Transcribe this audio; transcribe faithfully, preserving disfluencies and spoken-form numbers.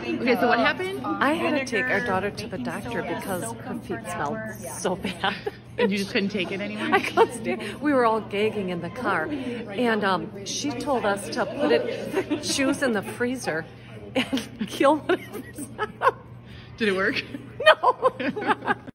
Okay, so what happened? I had to take our daughter to the doctor because her feet smelled so bad. And you just couldn't take it anymore? I couldn't stand. We were all gagging in the car, and um, she told us to put it shoes in the freezer and kill whatever's. Did it work? No.